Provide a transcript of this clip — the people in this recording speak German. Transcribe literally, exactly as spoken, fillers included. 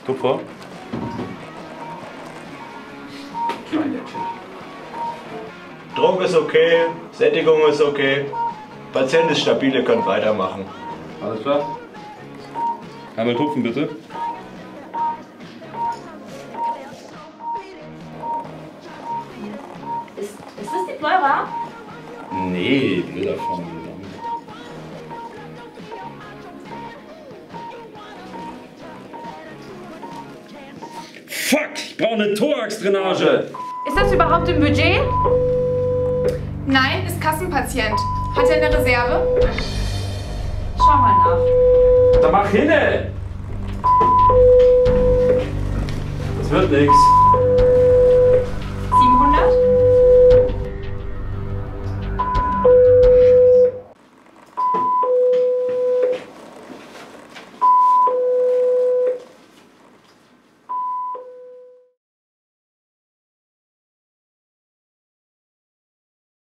Tupfer. Druck ist okay, Sättigung ist okay. Patient ist stabil, ihr könnt weitermachen. Alles klar. Einmal tupfen bitte. Ist, ist das die Pleura? Nee, Bilder von. Fuck, ich brauche eine Thorax-Drainage. Ist das überhaupt im Budget? Nein, ist Kassenpatient. Hat er eine Reserve? Schau mal nach. Da mach hin! Das wird nix.